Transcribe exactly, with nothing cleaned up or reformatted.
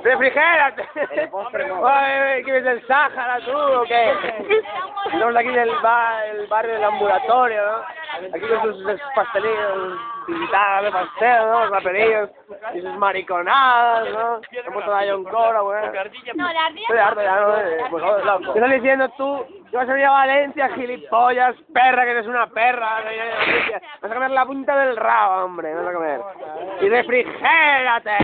¡Refrigérate! Oye, ¿qué ves del Sáhara tú o qué? Estamos aquí en el, bar, el barrio del ambulatorio, ¿no? Aquí con sus pastelillos, invitadas de pastel, ¿no? Raperillos y sus mariconadas, ¿no? Hemos puesto a John Cora, güey. No, la ardilla. Estoy harto ya, ¿no? Eh, Pues joder, loco. ¿Qué estás diciendo tú? Que vas a venir a Valencia, gilipollas, perra, que eres una perra. Vas a comer la punta del rabo, hombre, vas a comer. Y refrigérate.